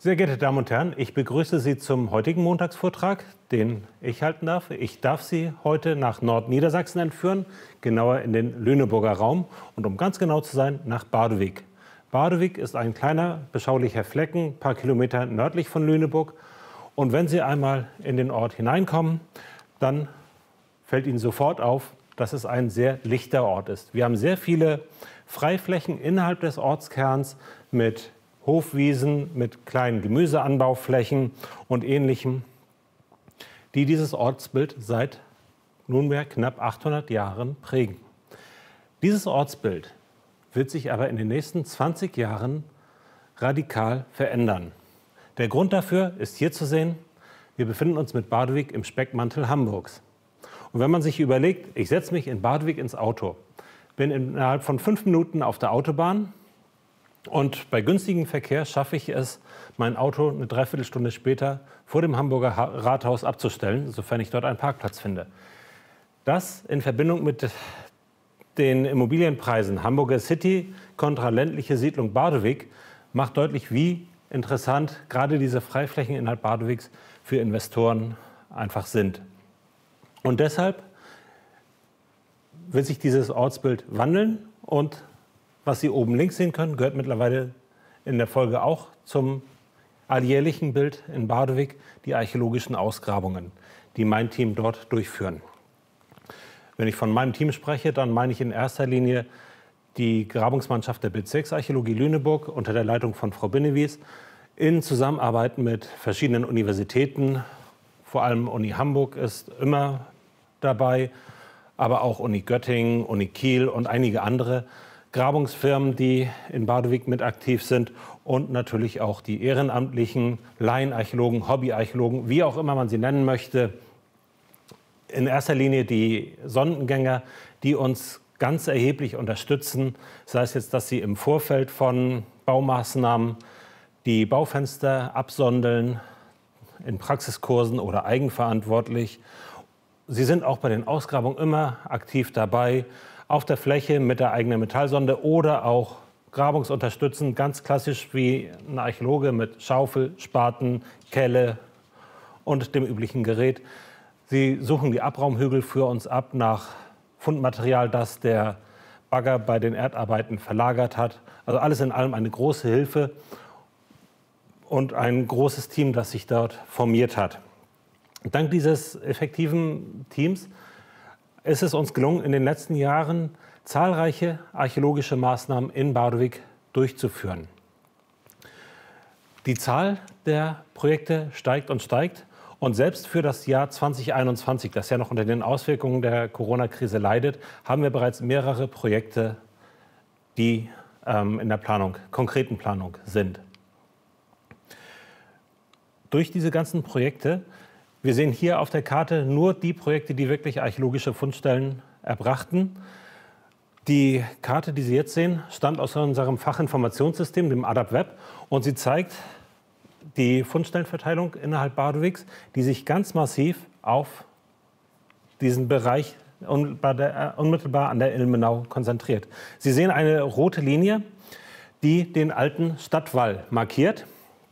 Sehr geehrte Damen und Herren, ich begrüße Sie zum heutigen Montagsvortrag, den ich halten darf. Ich darf Sie heute nach Nordniedersachsen entführen, genauer in den Lüneburger Raum und um ganz genau zu sein, nach Badewig. Badewig ist ein kleiner, beschaulicher Flecken, ein paar Kilometer nördlich von Lüneburg. Und wenn Sie einmal in den Ort hineinkommen, dann fällt Ihnen sofort auf, dass es ein sehr lichter Ort ist. Wir haben sehr viele Freiflächen innerhalb des Ortskerns mit Hofwiesen, mit kleinen Gemüseanbauflächen und Ähnlichem, die dieses Ortsbild seit nunmehr knapp 800 Jahren prägen. Dieses Ortsbild wird sich aber in den nächsten 20 Jahren radikal verändern. Der Grund dafür ist hier zu sehen: Wir befinden uns mit Badewig im Speckmantel Hamburgs. Und wenn man sich überlegt, ich setze mich in Badewig ins Auto, bin innerhalb von 5 Minuten auf der Autobahn und bei günstigem Verkehr schaffe ich es, mein Auto eine Dreiviertelstunde später vor dem Hamburger Rathaus abzustellen, sofern ich dort einen Parkplatz finde. Das in Verbindung mit den Immobilienpreisen Hamburger City kontra ländliche Siedlung Badewig macht deutlich, wie interessant gerade diese Freiflächen innerhalb Badewigs für Investoren einfach sind. Und deshalb wird sich dieses Ortsbild wandeln und was Sie oben links sehen können, gehört mittlerweile in der Folge auch zum alljährlichen Bild in Badewig, die archäologischen Ausgrabungen, die mein Team dort durchführen. Wenn ich von meinem Team spreche, dann meine ich in erster Linie die Grabungsmannschaft der Bezirksarchäologie Lüneburg unter der Leitung von Frau Binnewies in Zusammenarbeit mit verschiedenen Universitäten. Vor allem Uni Hamburg ist immer dabei, aber auch Uni Göttingen, Uni Kiel und einige andere Grabungsfirmen, die in Badewig mit aktiv sind, und natürlich auch die ehrenamtlichen Laienarchäologen, Hobbyarchäologen, wie auch immer man sie nennen möchte. In erster Linie die Sondengänger, die uns ganz erheblich unterstützen, sei es jetzt, dass sie im Vorfeld von Baumaßnahmen die Baufenster absondeln, in Praxiskursen oder eigenverantwortlich. Sie sind auch bei den Ausgrabungen immer aktiv dabei, auf der Fläche mit der eigenen Metallsonde oder auch grabungsunterstützend, ganz klassisch wie ein Archäologe mit Schaufel, Spaten, Kelle und dem üblichen Gerät. Sie suchen die Abraumhügel für uns ab nach Fundmaterial, das der Bagger bei den Erdarbeiten verlagert hat. Also alles in allem eine große Hilfe und ein großes Team, das sich dort formiert hat. Dank dieses effektiven Teams ist es uns gelungen, in den letzten Jahren zahlreiche archäologische Maßnahmen in Badewig durchzuführen. Die Zahl der Projekte steigt und steigt. Und selbst für das Jahr 2021, das ja noch unter den Auswirkungen der Corona-Krise leidet, haben wir bereits mehrere Projekte, die in der konkreten Planung sind. Durch diese ganzen Projekte, wir sehen hier auf der Karte nur die Projekte, die wirklich archäologische Fundstellen erbrachten. Die Karte, die Sie jetzt sehen, stammt aus unserem Fachinformationssystem, dem ADAP-Web, und sie zeigt die Fundstellenverteilung innerhalb Badewigs, die sich ganz massiv auf diesen Bereich unmittelbar an der Ilmenau konzentriert. Sie sehen eine rote Linie, die den alten Stadtwall markiert.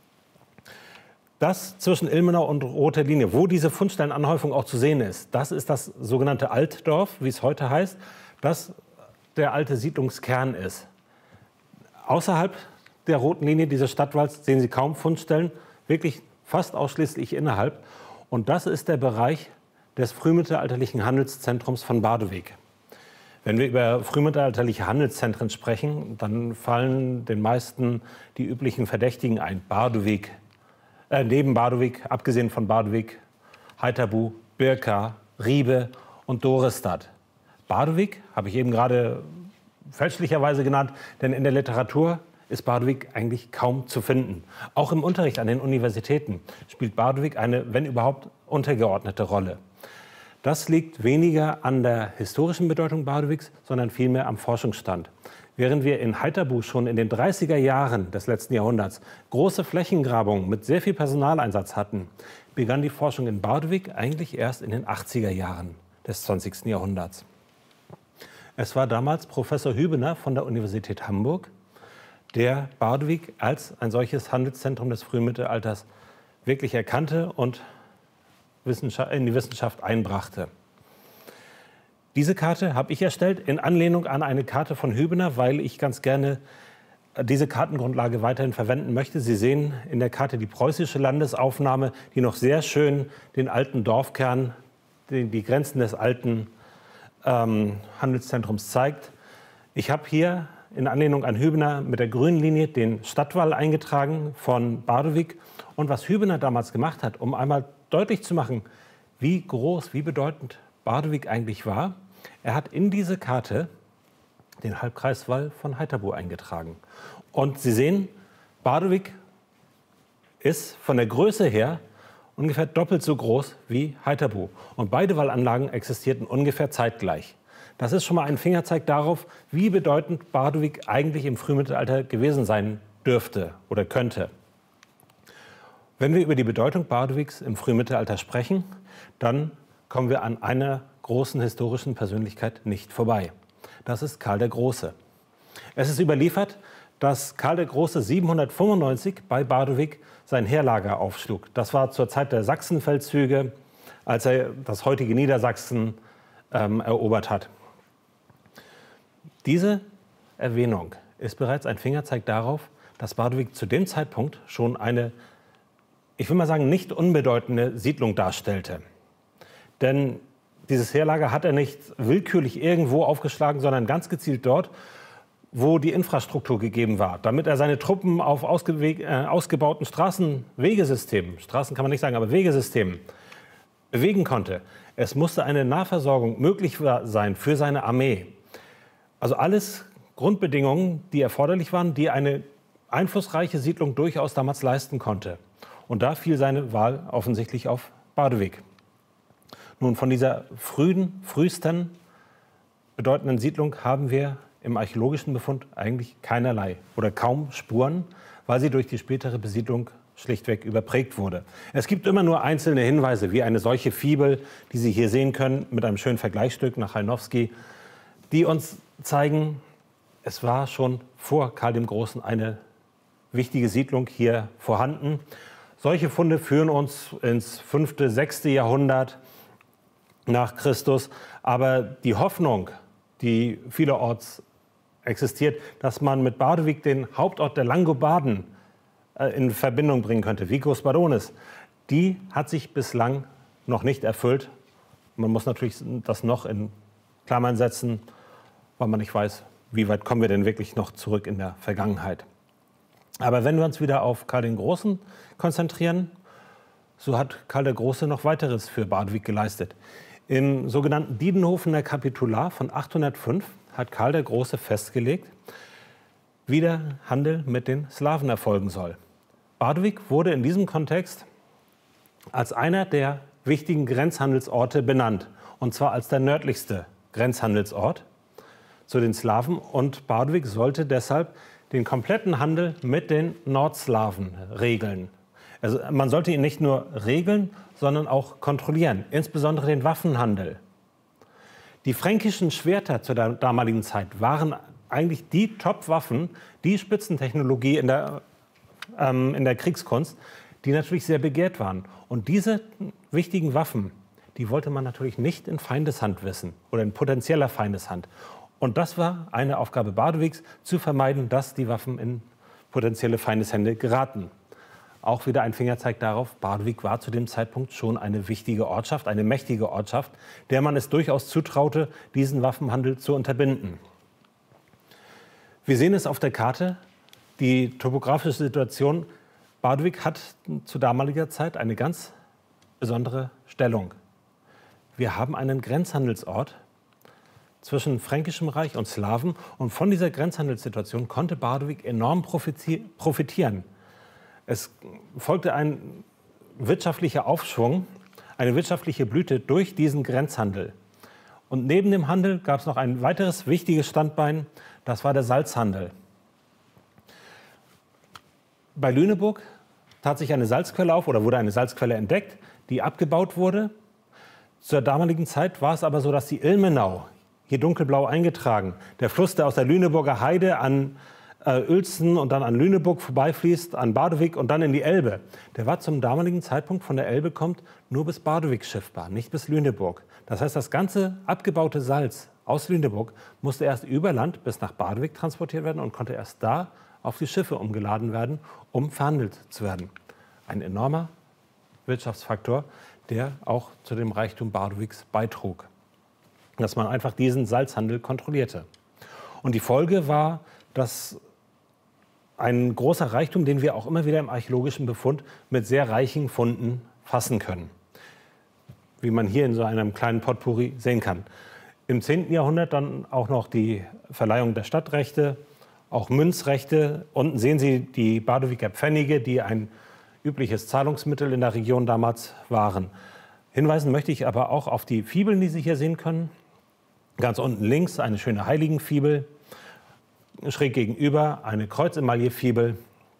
Das zwischen Ilmenau und roter Linie, wo diese Fundstellenanhäufung auch zu sehen ist, das ist das sogenannte Altdorf, wie es heute heißt, das der alte Siedlungskern ist. Außerhalb der roten Linie dieses Stadtwalls sehen Sie kaum Fundstellen, wirklich fast ausschließlich innerhalb. Und das ist der Bereich des frühmittelalterlichen Handelszentrums von Badewig. Wenn wir über frühmittelalterliche Handelszentren sprechen, dann fallen den meisten die üblichen Verdächtigen ein. Badewig, neben Badewig, abgesehen von Badewig, Heiterbu, Birka, Riebe und Dorestad. Badewig habe ich eben gerade fälschlicherweise genannt, denn in der Literatur ist Badewig eigentlich kaum zu finden. Auch im Unterricht an den Universitäten spielt Badewig eine, wenn überhaupt, untergeordnete Rolle. Das liegt weniger an der historischen Bedeutung Badewigs, sondern vielmehr am Forschungsstand. Während wir in Heiterbu schon in den 30er Jahren des letzten Jahrhunderts große Flächengrabungen mit sehr viel Personaleinsatz hatten, begann die Forschung in Badewig eigentlich erst in den 80er Jahren des 20. Jahrhunderts. Es war damals Professor Hübener von der Universität Hamburg, der Bardewig als ein solches Handelszentrum des Frühmittelalters wirklich erkannte und in die Wissenschaft einbrachte. Diese Karte habe ich erstellt in Anlehnung an eine Karte von Hübener, weil ich ganz gerne diese Kartengrundlage weiterhin verwenden möchte. Sie sehen in der Karte die preußische Landesaufnahme, die noch sehr schön den alten Dorfkern, die Grenzen des alten Handelszentrums zeigt. Ich habe hier in Anlehnung an Hübener mit der grünen Linie den Stadtwall eingetragen von Bardewig. Und was Hübener damals gemacht hat, um einmal deutlich zu machen, wie groß, wie bedeutend Bardewig eigentlich war, er hat in diese Karte den Halbkreiswall von Heiterbu eingetragen. Und Sie sehen, Bardewig ist von der Größe her ungefähr doppelt so groß wie Heiterbu. Und beide Wallanlagen existierten ungefähr zeitgleich. Das ist schon mal ein Fingerzeig darauf, wie bedeutend Bardewig eigentlich im Frühmittelalter gewesen sein dürfte oder könnte. Wenn wir über die Bedeutung Bardewigs im Frühmittelalter sprechen, dann kommen wir an einer großen historischen Persönlichkeit nicht vorbei. Das ist Karl der Große. Es ist überliefert, dass Karl der Große 795 bei Bardewig sein Heerlager aufschlug. Das war zur Zeit der Sachsenfeldzüge, als er das heutige Niedersachsen erobert hat. Diese Erwähnung ist bereits ein Fingerzeig darauf, dass Bardewig zu dem Zeitpunkt schon eine, ich will mal sagen, nicht unbedeutende Siedlung darstellte. Denn dieses Heerlager hat er nicht willkürlich irgendwo aufgeschlagen, sondern ganz gezielt dort, wo die Infrastruktur gegeben war, damit er seine Truppen auf ausgebauten Straßenwegesystemen, Straßen kann man nicht sagen, aber Wegesystemen, bewegen konnte. Es musste eine Nahversorgung möglich sein für seine Armee. Also alles Grundbedingungen, die erforderlich waren, die eine einflussreiche Siedlung durchaus damals leisten konnte. Und da fiel seine Wahl offensichtlich auf Bardewig. Nun, von dieser frühesten bedeutenden Siedlung haben wir im archäologischen Befund eigentlich keinerlei oder kaum Spuren, weil sie durch die spätere Besiedlung schlichtweg überprägt wurde. Es gibt immer nur einzelne Hinweise, wie eine solche Fibel, die Sie hier sehen können, mit einem schönen Vergleichsstück nach Hajnowski, die uns zeigen, es war schon vor Karl dem Großen eine wichtige Siedlung hier vorhanden. Solche Funde führen uns ins 5., 6. Jahrhundert nach Christus. Aber die Hoffnung, die vielerorts existiert, dass man mit Bardewig den Hauptort der Langobarden in Verbindung bringen könnte, Vicus Baronis, die hat sich bislang noch nicht erfüllt. Man muss natürlich das noch in Klammern setzen, weil man nicht weiß, wie weit kommen wir denn wirklich noch zurück in der Vergangenheit. Aber wenn wir uns wieder auf Karl den Großen konzentrieren, so hat Karl der Große noch weiteres für Bardewig geleistet. Im sogenannten Diedenhofener Kapitular von 805 hat Karl der Große festgelegt, wie der Handel mit den Slawen erfolgen soll. Bardewig wurde in diesem Kontext als einer der wichtigen Grenzhandelsorte benannt, und zwar als der nördlichste Grenzhandelsort zu den Slawen. Und Bardewig sollte deshalb den kompletten Handel mit den Nordslawen regeln. Also man sollte ihn nicht nur regeln, sondern auch kontrollieren, insbesondere den Waffenhandel. Die fränkischen Schwerter zur damaligen Zeit waren eigentlich die Top-Waffen, die Spitzentechnologie in der Kriegskunst, die natürlich sehr begehrt waren. Und diese wichtigen Waffen, die wollte man natürlich nicht in Feindeshand wissen oder in potenzieller Feindeshand. Und das war eine Aufgabe Bardewigs, zu vermeiden, dass die Waffen in potenzielle Feindeshände geraten. Auch wieder ein Fingerzeig darauf, Bardewig war zu dem Zeitpunkt schon eine wichtige Ortschaft, eine mächtige Ortschaft, der man es durchaus zutraute, diesen Waffenhandel zu unterbinden. Wir sehen es auf der Karte, die topografische Situation. Bardewig hat zu damaliger Zeit eine ganz besondere Stellung. Wir haben einen Grenzhandelsort zwischen Fränkischem Reich und Slawen, und von dieser Grenzhandelssituation konnte Bardewig enorm profitieren. Es folgte ein wirtschaftlicher Aufschwung, eine wirtschaftliche Blüte durch diesen Grenzhandel. Und neben dem Handel gab es noch ein weiteres wichtiges Standbein, das war der Salzhandel. Bei Lüneburg tat sich eine Salzquelle auf oder wurde eine Salzquelle entdeckt, die abgebaut wurde. Zur damaligen Zeit war es aber so, dass die Ilmenau, hier dunkelblau eingetragen, der Fluss, der aus der Lüneburger Heide an Uelzen und dann an Lüneburg vorbeifließt, an Badewig und dann in die Elbe, der war zum damaligen Zeitpunkt von der Elbe kommt nur bis Badewig schiffbar, nicht bis Lüneburg. Das heißt, das ganze abgebaute Salz aus Lüneburg musste erst über Land bis nach Badewig transportiert werden und konnte erst da auf die Schiffe umgeladen werden, um verhandelt zu werden. Ein enormer Wirtschaftsfaktor, der auch zu dem Reichtum Badewigs beitrug, dass man einfach diesen Salzhandel kontrollierte. Und die Folge war, dass ein großer Reichtum, den wir auch immer wieder im archäologischen Befund mit sehr reichen Funden fassen können, wie man hier in so einem kleinen Potpourri sehen kann. Im 10. Jahrhundert dann auch noch die Verleihung der Stadtrechte, auch Münzrechte. Unten sehen Sie die Badewiger Pfennige, die ein übliches Zahlungsmittel in der Region damals waren. Hinweisen möchte ich aber auch auf die Fibeln, die Sie hier sehen können. Ganz unten links eine schöne Heiligenfibel, schräg gegenüber eine Kreuzemaillefibel,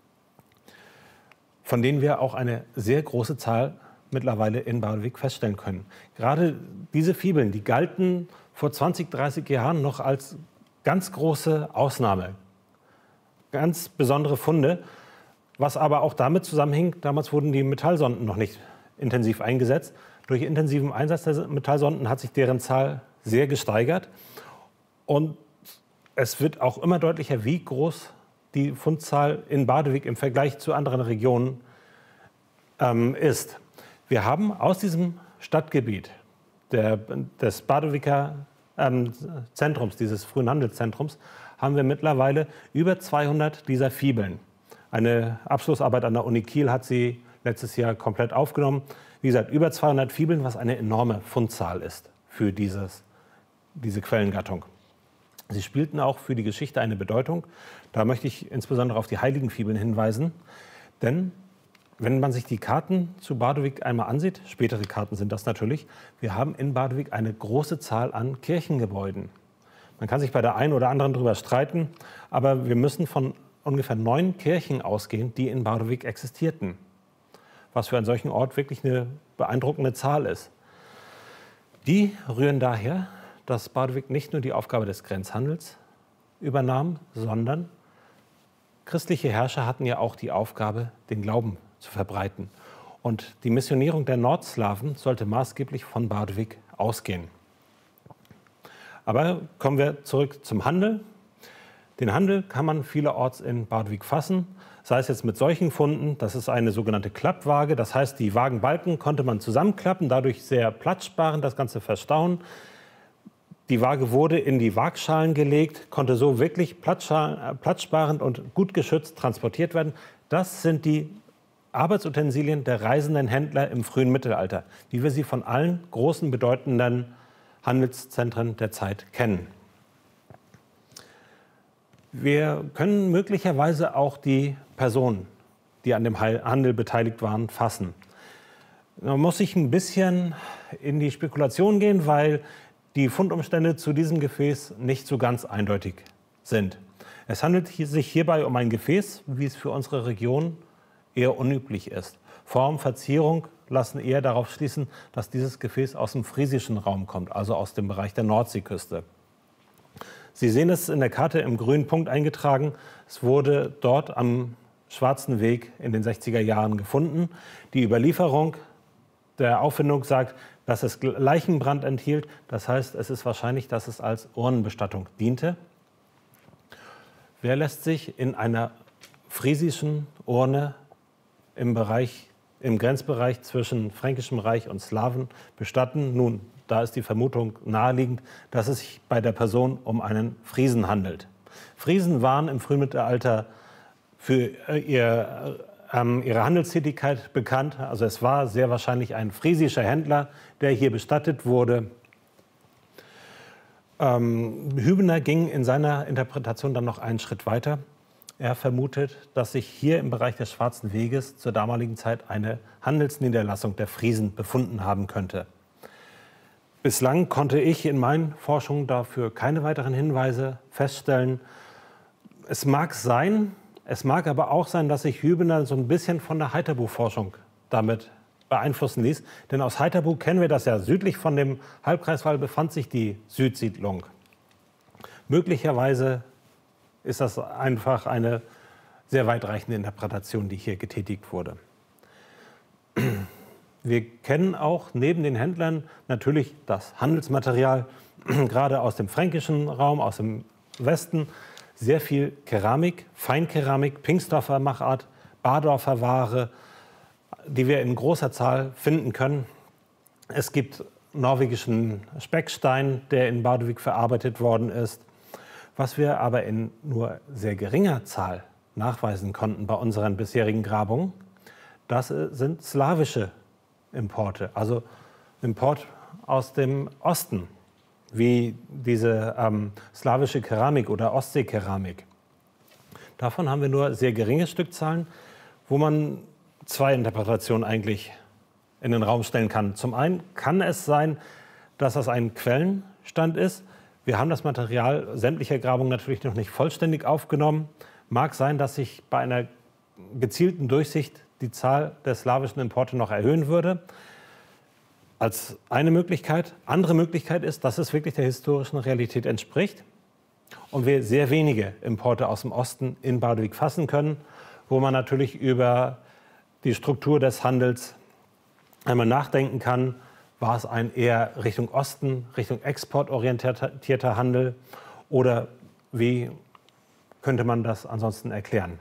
von denen wir auch eine sehr große Zahl mittlerweile in Badewig feststellen können. Gerade diese Fibeln, die galten vor 20, 30 Jahren noch als ganz große Ausnahme, ganz besondere Funde, was aber auch damit zusammenhing, damals wurden die Metallsonden noch nicht intensiv eingesetzt. Durch intensiven Einsatz der Metallsonden hat sich deren Zahl sehr gesteigert und es wird auch immer deutlicher, wie groß die Fundzahl in Badewig im Vergleich zu anderen Regionen ist. Wir haben aus diesem Stadtgebiet des Badewiger Zentrums, dieses frühen Handelszentrums, haben wir mittlerweile über 200 dieser Fibeln. Eine Abschlussarbeit an der Uni Kiel hat sie letztes Jahr komplett aufgenommen. Wie gesagt, über 200 Fibeln, was eine enorme Fundzahl ist für diese Quellengattung. Sie spielten auch für die Geschichte eine Bedeutung. Da möchte ich insbesondere auf die Heiligenfibeln hinweisen. Denn wenn man sich die Karten zu Badewig einmal ansieht, spätere Karten sind das natürlich, wir haben in Badewig eine große Zahl an Kirchengebäuden. Man kann sich bei der einen oder anderen darüber streiten, aber wir müssen von ungefähr 9 Kirchen ausgehen, die in Badewig existierten. Was für einen solchen Ort wirklich eine beeindruckende Zahl ist. Die rühren daher, dass Badewig nicht nur die Aufgabe des Grenzhandels übernahm, sondern christliche Herrscher hatten ja auch die Aufgabe, den Glauben zu verbreiten. Und die Missionierung der Nordslawen sollte maßgeblich von Badewig ausgehen. Aber kommen wir zurück zum Handel. Den Handel kann man vielerorts in Badewig fassen, sei es jetzt mit solchen Funden, das ist eine sogenannte Klappwaage, das heißt, die Wagenbalken konnte man zusammenklappen, dadurch sehr platzsparend das Ganze verstauen. Die Waage wurde in die Waagschalen gelegt, konnte so wirklich platzsparend und gut geschützt transportiert werden. Das sind die Arbeitsutensilien der reisenden Händler im frühen Mittelalter, wie wir sie von allen großen, bedeutenden Handelszentren der Zeit kennen. Wir können möglicherweise auch die Personen, die an dem Handel beteiligt waren, fassen. Man muss sich ein bisschen in die Spekulation gehen, weil die Fundumstände zu diesem Gefäß nicht so ganz eindeutig sind. Es handelt sich hierbei um ein Gefäß, wie es für unsere Region eher unüblich ist. Form, Verzierung lassen eher darauf schließen, dass dieses Gefäß aus dem friesischen Raum kommt, also aus dem Bereich der Nordseeküste. Sie sehen es in der Karte im grünen Punkt eingetragen. Es wurde dort am Schwarzen Weg in den 60er Jahren gefunden. Die Überlieferung der Auffindung sagt, dass es Leichenbrand enthielt. Das heißt, es ist wahrscheinlich, dass es als Urnenbestattung diente. Wer lässt sich in einer friesischen Urne im Grenzbereich zwischen Fränkischem Reich und Slawen bestatten? Nun, da ist die Vermutung naheliegend, dass es sich bei der Person um einen Friesen handelt. Friesen waren im Frühmittelalter für ihre Handelstätigkeit bekannt. Also es war sehr wahrscheinlich ein friesischer Händler, der hier bestattet wurde. Hübener ging in seiner Interpretation dann noch einen Schritt weiter. Er vermutet, dass sich hier im Bereich des Schwarzen Weges zur damaligen Zeit eine Handelsniederlassung der Friesen befunden haben könnte. Bislang konnte ich in meinen Forschungen dafür keine weiteren Hinweise feststellen. Es mag sein, es mag aber auch sein, dass sich Hübener so ein bisschen von der Heiterbu-Forschung damit beeinflussen ließ. Denn aus Heiterbu kennen wir das ja. Südlich von dem Halbkreiswall befand sich die Südsiedlung. Möglicherweise ist das einfach eine sehr weitreichende Interpretation, die hier getätigt wurde. Wir kennen auch neben den Händlern natürlich das Handelsmaterial, gerade aus dem fränkischen Raum, aus dem Westen, sehr viel Keramik, Feinkeramik, Pingsdorfer Machart, Bardorfer Ware, die wir in großer Zahl finden können. Es gibt norwegischen Speckstein, der in Barduvik verarbeitet worden ist. Was wir aber in nur sehr geringer Zahl nachweisen konnten bei unseren bisherigen Grabungen, das sind slawische Importe, also Import aus dem Osten, wie diese slawische Keramik oder Ostseekeramik. Davon haben wir nur sehr geringe Stückzahlen, wo man zwei Interpretationen eigentlich in den Raum stellen kann. Zum einen kann es sein, dass das ein Quellenstand ist. Wir haben das Material sämtlicher Grabungen natürlich noch nicht vollständig aufgenommen. Mag sein, dass sich bei einer gezielten Durchsicht die Zahl der slawischen Importe noch erhöhen würde. Als eine Möglichkeit. Andere Möglichkeit ist, dass es wirklich der historischen Realität entspricht und wir sehr wenige Importe aus dem Osten in Barduvik fassen können, wo man natürlich über die Struktur des Handels einmal nachdenken kann. War es ein eher Richtung Osten, Richtung Export orientierter Handel oder wie könnte man das ansonsten erklären?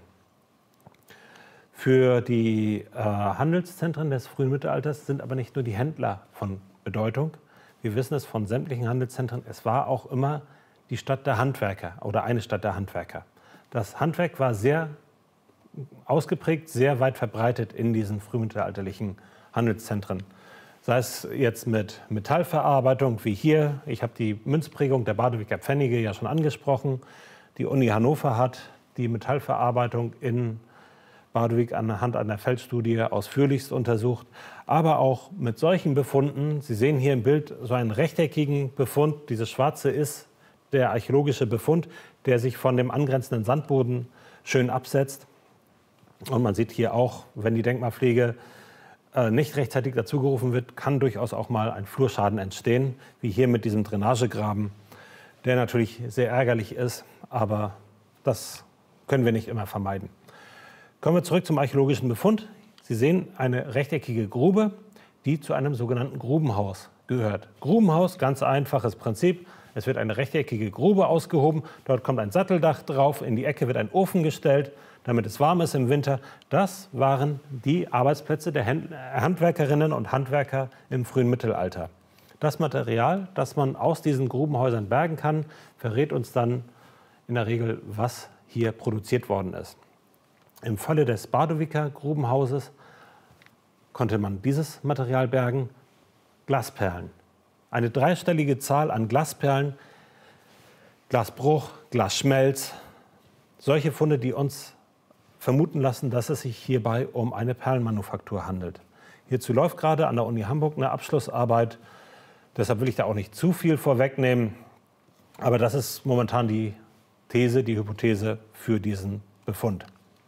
Für die Handelszentren des frühen Mittelalters sind aber nicht nur die Händler von Bedeutung. Wir wissen es von sämtlichen Handelszentren, es war auch immer die Stadt der Handwerker oder eine Stadt der Handwerker. Das Handwerk war sehr ausgeprägt, sehr weit verbreitet in diesen frühmittelalterlichen Handelszentren. Sei es jetzt mit Metallverarbeitung wie hier. Ich habe die Münzprägung der Bardoviker Pfennige ja schon angesprochen. Die Uni Hannover hat die Metallverarbeitung in Barduvik anhand einer Feldstudie ausführlichst untersucht. Aber auch mit solchen Befunden, Sie sehen hier im Bild so einen rechteckigen Befund. Dieses Schwarze ist der archäologische Befund, der sich von dem angrenzenden Sandboden schön absetzt. Und man sieht hier auch, wenn die Denkmalpflege nicht rechtzeitig dazugerufen wird, kann durchaus auch mal ein Flurschaden entstehen, wie hier mit diesem Drainagegraben, der natürlich sehr ärgerlich ist, aber das können wir nicht immer vermeiden. Kommen wir zurück zum archäologischen Befund. Sie sehen eine rechteckige Grube, die zu einem sogenannten Grubenhaus gehört. Grubenhaus, ganz einfaches Prinzip. Es wird eine rechteckige Grube ausgehoben, dort kommt ein Satteldach drauf, in die Ecke wird ein Ofen gestellt, damit es warm ist im Winter. Das waren die Arbeitsplätze der Handwerkerinnen und Handwerker im frühen Mittelalter. Das Material, das man aus diesen Grubenhäusern bergen kann, verrät uns dann in der Regel, was hier produziert worden ist. Im Falle des Bardoviker Grubenhauses konnte man dieses Material bergen, Glasperlen. Eine dreistellige Zahl an Glasperlen, Glasbruch, Glasschmelz, solche Funde, die uns vermuten lassen, dass es sich hierbei um eine Perlenmanufaktur handelt. Hierzu läuft gerade an der Uni Hamburg eine Abschlussarbeit, deshalb will ich da auch nicht zu viel vorwegnehmen, aber das ist momentan die These, die Hypothese für diesen Befund.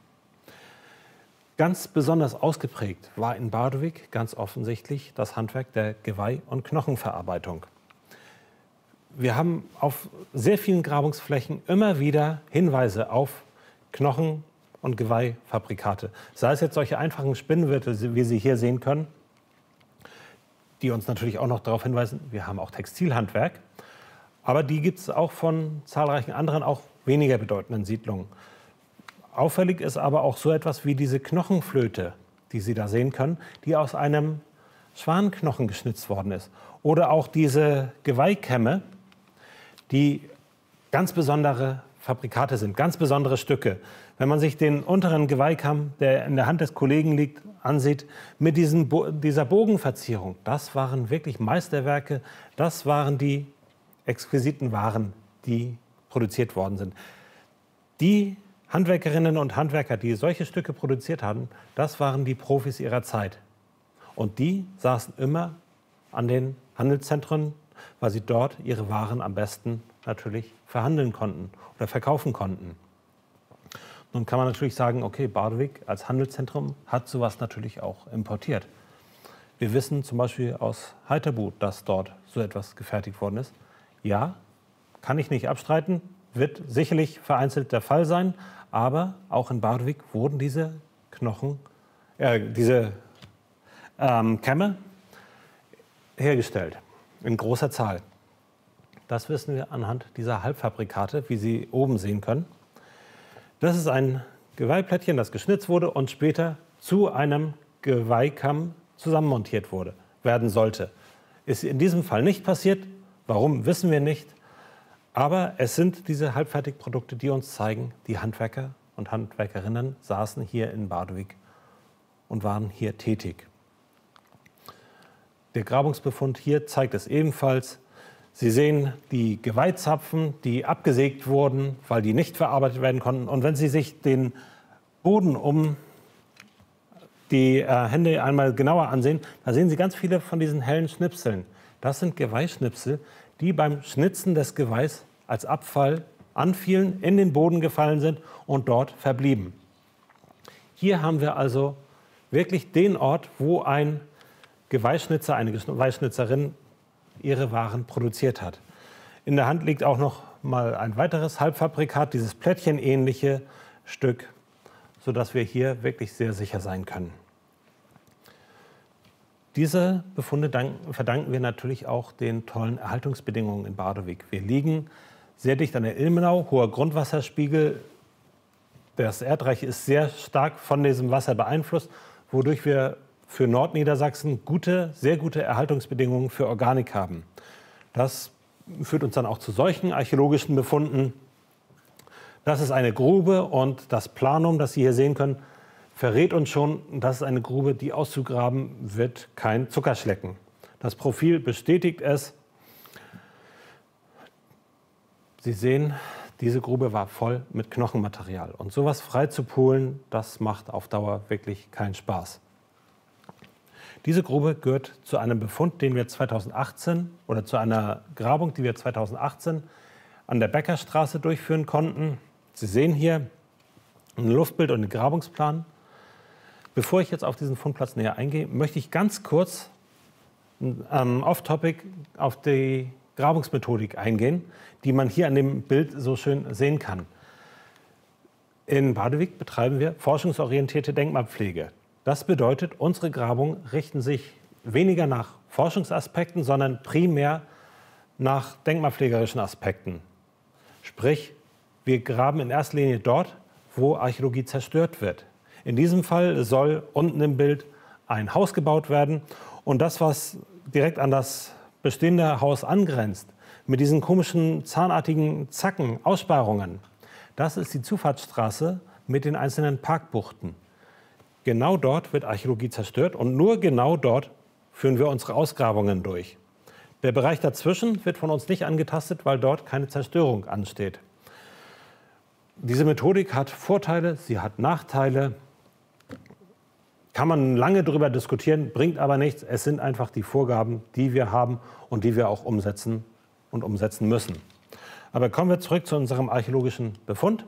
Ganz besonders ausgeprägt war in Barduvik ganz offensichtlich das Handwerk der Geweih- und Knochenverarbeitung. Wir haben auf sehr vielen Grabungsflächen immer wieder Hinweise auf Knochen- und Geweihfabrikate. Sei es jetzt solche einfachen Spinnwirte, wie Sie hier sehen können, die uns natürlich auch noch darauf hinweisen, wir haben auch Textilhandwerk. Aber die gibt es auch von zahlreichen anderen, auch weniger bedeutenden Siedlungen. Auffällig ist aber auch so etwas wie diese Knochenflöte, die Sie da sehen können, die aus einem Schwanknochen geschnitzt worden ist. Oder auch diese Geweihkämme, die ganz besondere Fabrikate sind, ganz besondere Stücke. Wenn man sich den unteren Geweihkamm, der in der Hand des Kollegen liegt, ansieht, mit dieser Bogenverzierung, das waren wirklich Meisterwerke, das waren die exquisiten Waren, die produziert worden sind. Die Handwerkerinnen und Handwerker, die solche Stücke produziert haben, das waren die Profis ihrer Zeit. Und die saßen immer an den Handelszentren, weil sie dort ihre Waren am besten natürlich verhandeln konnten oder verkaufen konnten. Nun kann man natürlich sagen, okay, Barduvik als Handelszentrum hat sowas natürlich auch importiert. Wir wissen zum Beispiel aus Heiterbu, dass dort so etwas gefertigt worden ist. Ja, kann ich nicht abstreiten, wird sicherlich vereinzelt der Fall sein, aber auch in Bardewig wurden diese Kämme hergestellt, in großer Zahl. Das wissen wir anhand dieser Halbfabrikate, wie Sie oben sehen können. Das ist ein Geweihplättchen, das geschnitzt wurde und später zu einem Geweihkamm zusammenmontiert werden sollte. Ist in diesem Fall nicht passiert. Warum, wissen wir nicht. Aber es sind diese Halbfertigprodukte, die uns zeigen, die Handwerker und Handwerkerinnen saßen hier in Bardewig und waren hier tätig. Der Grabungsbefund hier zeigt es ebenfalls. Sie sehen die Geweihzapfen, die abgesägt wurden, weil die nicht verarbeitet werden konnten. Und wenn Sie sich den Boden um die Hände einmal genauer ansehen, da sehen Sie ganz viele von diesen hellen Schnipseln. Das sind Geweihschnipsel, die beim Schnitzen des Geweihs als Abfall anfielen, in den Boden gefallen sind und dort verblieben. Hier haben wir also wirklich den Ort, wo ein Geweihschnitzer, eine Geweihschnitzerin ihre Waren produziert hat. In der Hand liegt auch noch mal ein weiteres Halbfabrikat, dieses plättchenähnliche Stück, sodass wir hier wirklich sehr sicher sein können. Diese Befunde verdanken wir natürlich auch den tollen Erhaltungsbedingungen in Bardewig. Wir liegen sehr dicht an der Ilmenau, hoher Grundwasserspiegel. Das Erdreich ist sehr stark von diesem Wasser beeinflusst, wodurch wir für Nordniedersachsen sehr gute Erhaltungsbedingungen für Organik haben. Das führt uns dann auch zu solchen archäologischen Befunden. Das ist eine Grube und das Planum, das Sie hier sehen können, verrät uns schon, das ist eine Grube, die auszugraben wird kein Zuckerschlecken. Das Profil bestätigt es. Sie sehen, diese Grube war voll mit Knochenmaterial. Und sowas frei zu polen, das macht auf Dauer wirklich keinen Spaß. Diese Grube gehört zu einem Befund, den wir 2018 oder zu einer Grabung, die wir 2018 an der Bäckerstraße durchführen konnten. Sie sehen hier ein Luftbild und einen Grabungsplan. Bevor ich jetzt auf diesen Fundplatz näher eingehe, möchte ich ganz kurz off-topic auf die Grabungsmethodik eingehen, die man hier an dem Bild so schön sehen kann. In Bardewig betreiben wir forschungsorientierte Denkmalpflege. Das bedeutet, unsere Grabungen richten sich weniger nach Forschungsaspekten, sondern primär nach denkmalpflegerischen Aspekten. Sprich, wir graben in erster Linie dort, wo Archäologie zerstört wird. In diesem Fall soll unten im Bild ein Haus gebaut werden und das, was direkt an das bestehende Haus angrenzt, mit diesen komischen zahnartigen Zacken, Aussparungen, das ist die Zufahrtsstraße mit den einzelnen Parkbuchten. Genau dort wird Archäologie zerstört und nur genau dort führen wir unsere Ausgrabungen durch. Der Bereich dazwischen wird von uns nicht angetastet, weil dort keine Zerstörung ansteht. Diese Methodik hat Vorteile, sie hat Nachteile. Kann man lange darüber diskutieren, bringt aber nichts. Es sind einfach die Vorgaben, die wir haben und die wir auch umsetzen und umsetzen müssen. Aber kommen wir zurück zu unserem archäologischen Befund.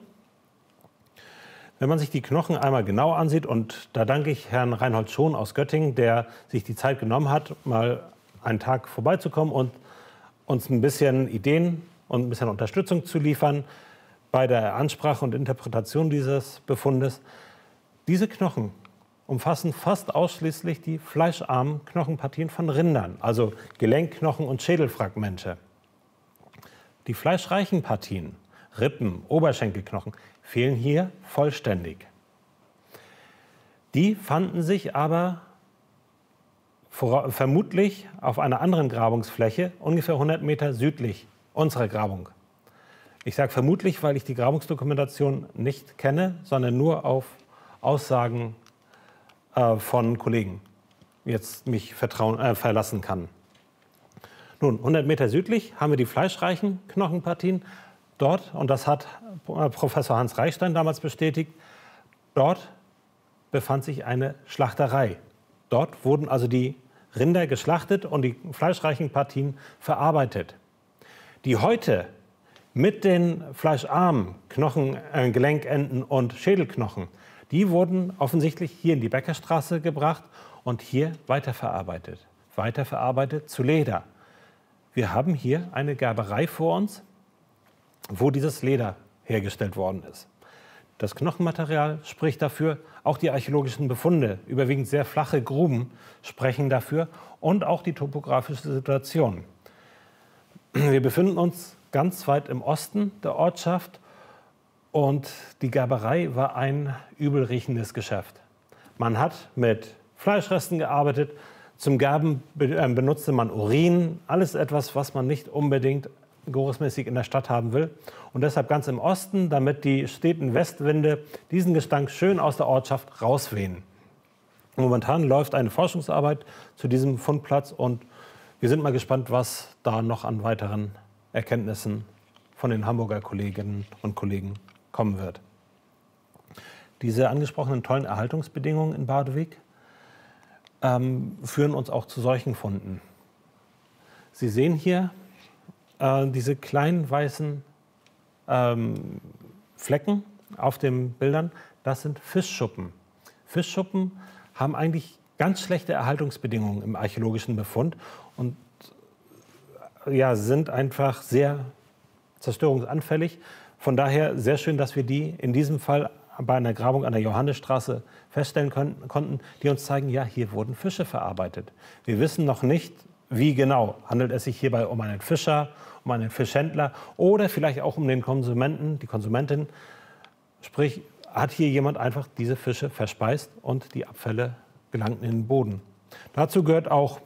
Wenn man sich die Knochen einmal genau ansieht, und da danke ich Herrn Reinhold Schon aus Göttingen, der sich die Zeit genommen hat, mal einen Tag vorbeizukommen und uns ein bisschen Ideen und ein bisschen Unterstützung zu liefern bei der Ansprache und Interpretation dieses Befundes. Diese Knochen umfassen fast ausschließlich die fleischarmen Knochenpartien von Rindern, also Gelenkknochen und Schädelfragmente. Die fleischreichen Partien, Rippen, Oberschenkelknochen, fehlen hier vollständig. Die fanden sich aber vermutlich auf einer anderen Grabungsfläche, ungefähr 100 Meter südlich unserer Grabung. Ich sage vermutlich, weil ich die Grabungsdokumentation nicht kenne, sondern nur auf Aussagen von Kollegen jetzt mich verlassen kann. Nun, 100 Meter südlich haben wir die fleischreichen Knochenpartien. Dort, und das hat Professor Hans Reichstein damals bestätigt, dort befand sich eine Schlachterei. Dort wurden also die Rinder geschlachtet und die fleischreichen Partien verarbeitet. Die heute mit den fleischarmen Knochen, Gelenkenden und Schädelknochen, die wurden offensichtlich hier in die Bäckerstraße gebracht und hier weiterverarbeitet. Weiterverarbeitet zu Leder. Wir haben hier eine Gerberei vor uns, wo dieses Leder hergestellt worden ist. Das Knochenmaterial spricht dafür, auch die archäologischen Befunde, überwiegend sehr flache Gruben, sprechen dafür und auch die topografische Situation. Wir befinden uns ganz weit im Osten der Ortschaft und die Gerberei war ein übel riechendes Geschäft. Man hat mit Fleischresten gearbeitet, zum Gerben benutzte man Urin, alles etwas, was man nicht unbedingt geruchsmäßig in der Stadt haben will. Und deshalb ganz im Osten, damit die steten Westwinde diesen Gestank schön aus der Ortschaft rauswehen. Momentan läuft eine Forschungsarbeit zu diesem Fundplatz und wir sind mal gespannt, was da noch an weiteren Erkenntnissen von den Hamburger Kolleginnen und Kollegen kommen wird. Diese angesprochenen tollen Erhaltungsbedingungen in Badewig führen uns auch zu solchen Funden. Sie sehen hier diese kleinen weißen Flecken auf den Bildern, das sind Fischschuppen. Fischschuppen haben eigentlich ganz schlechte Erhaltungsbedingungen im archäologischen Befund und ja, sind einfach sehr zerstörungsanfällig. Von daher sehr schön, dass wir die in diesem Fall bei einer Grabung an der Johannisstraße feststellen konnten, die uns zeigen, ja, hier wurden Fische verarbeitet. Wir wissen noch nicht, wie genau. Handelt es sich hierbei um einen Fischer, um einen Fischhändler oder vielleicht auch um den Konsumenten, die Konsumentin. Sprich, hat hier jemand einfach diese Fische verspeist und die Abfälle gelangten in den Boden. Dazu gehört auch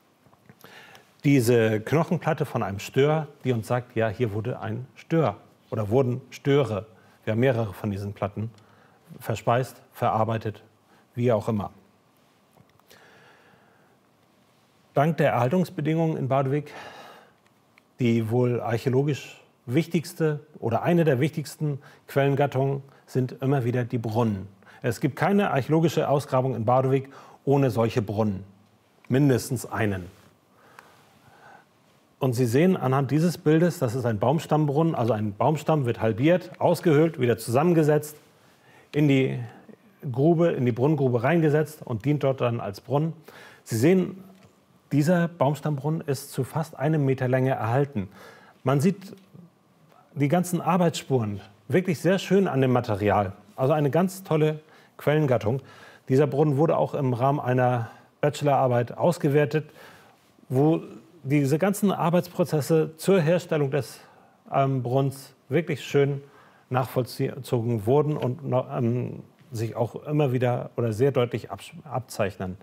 diese Knochenplatte von einem Stör, die uns sagt, ja, hier wurde ein Stör oder wurden Störe. Wir haben mehrere von diesen Platten verspeist, verarbeitet, wie auch immer. Dank der Erhaltungsbedingungen in Badewig, die wohl archäologisch wichtigste oder eine der wichtigsten Quellengattungen sind immer wieder die Brunnen. Es gibt keine archäologische Ausgrabung in Badewig ohne solche Brunnen. Mindestens einen. Und Sie sehen anhand dieses Bildes, das ist ein Baumstammbrunnen, also ein Baumstamm wird halbiert, ausgehöhlt, wieder zusammengesetzt, in die Grube, in die Brunnengrube reingesetzt und dient dort dann als Brunnen. Sie sehen, dieser Baumstammbrunnen ist zu fast 1 Meter Länge erhalten. Man sieht die ganzen Arbeitsspuren wirklich sehr schön an dem Material. Also eine ganz tolle Quellengattung. Dieser Brunnen wurde auch im Rahmen einer Bachelorarbeit ausgewertet, wo diese ganzen Arbeitsprozesse zur Herstellung des Brunnens wirklich schön nachvollzogen wurden und sich auch immer wieder oder sehr deutlich abzeichnen.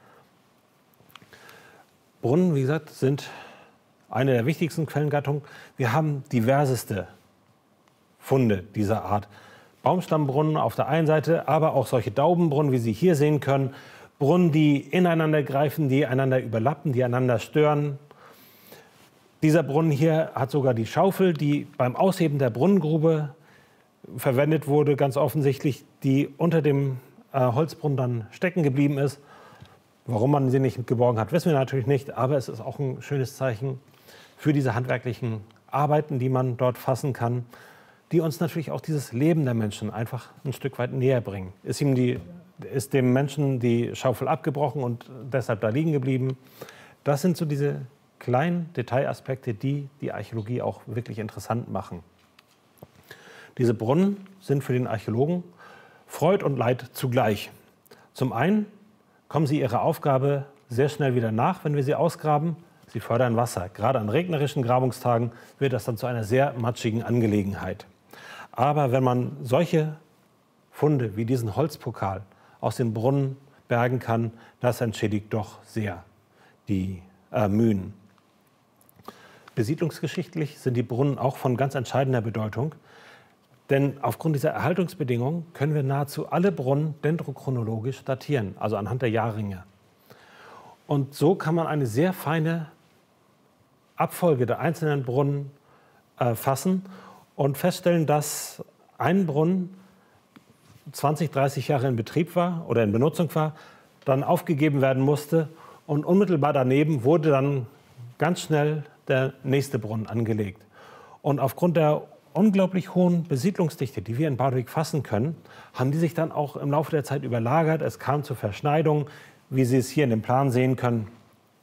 Brunnen, wie gesagt, sind eine der wichtigsten Quellengattungen. Wir haben diverseste Funde dieser Art. Baumstammbrunnen auf der einen Seite, aber auch solche Daubenbrunnen, wie Sie hier sehen können. Brunnen, die ineinander greifen, die einander überlappen, die einander stören. Dieser Brunnen hier hat sogar die Schaufel, die beim Ausheben der Brunnengrube verwendet wurde, ganz offensichtlich, die unter dem Holzbrunnen dann stecken geblieben ist. Warum man sie nicht geborgen hat, wissen wir natürlich nicht, aber es ist auch ein schönes Zeichen für diese handwerklichen Arbeiten, die man dort fassen kann, die uns natürlich auch dieses Leben der Menschen einfach ein Stück weit näher bringen. Ist dem Menschen die Schaufel abgebrochen und deshalb da liegen geblieben? Das sind so diese kleinen Detailaspekte, die die Archäologie auch wirklich interessant machen. Diese Brunnen sind für den Archäologen Freud und Leid zugleich. Zum einen kommen sie ihrer Aufgabe sehr schnell wieder nach, wenn wir sie ausgraben. Sie fördern Wasser. Gerade an regnerischen Grabungstagen wird das dann zu einer sehr matschigen Angelegenheit. Aber wenn man solche Funde wie diesen Holzpokal aus den Brunnen bergen kann, das entschädigt doch sehr die Mühen. Besiedlungsgeschichtlich sind die Brunnen auch von ganz entscheidender Bedeutung. Denn aufgrund dieser Erhaltungsbedingungen können wir nahezu alle Brunnen dendrochronologisch datieren, also anhand der Jahrringe. Und so kann man eine sehr feine Abfolge der einzelnen Brunnen fassen und feststellen, dass ein Brunnen 20, 30 Jahre in Betrieb war oder in Benutzung war, dann aufgegeben werden musste und unmittelbar daneben wurde dann ganz schnell der nächste Brunnen angelegt. Und aufgrund der unglaublich hohen Besiedlungsdichte, die wir in Badewig fassen können, haben die sich dann auch im Laufe der Zeit überlagert. Es kam zu Verschneidungen, wie Sie es hier in dem Plan sehen können.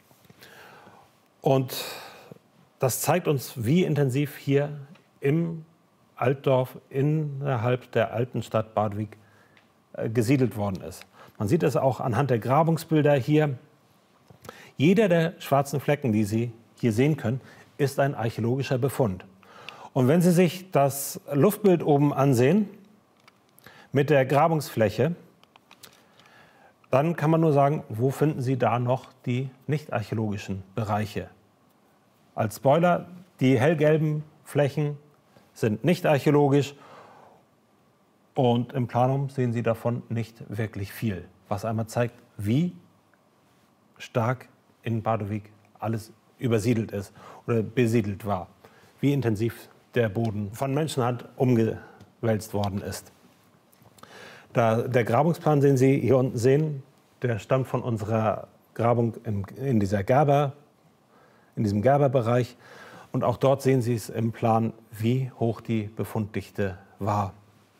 Und das zeigt uns, wie intensiv hier im Altdorf innerhalb der alten Stadt Badewig gesiedelt worden ist. Man sieht es auch anhand der Grabungsbilder hier. Jeder der schwarzen Flecken, die Sie hier sehen können, ist ein archäologischer Befund. Und wenn Sie sich das Luftbild oben ansehen mit der Grabungsfläche, dann kann man nur sagen, wo finden Sie da noch die nicht archäologischen Bereiche? Als Spoiler, die hellgelben Flächen sind nicht archäologisch und im Planum sehen Sie davon nicht wirklich viel, was einmal zeigt, wie stark in Badewig alles übersiedelt ist oder besiedelt war, wie intensiv der Boden von Menschenhand umgewälzt worden ist. Der Grabungsplan, den Sie hier unten sehen, der stammt von unserer Grabung in diesem Gerberbereich. Und auch dort sehen Sie es im Plan, wie hoch die Befunddichte war.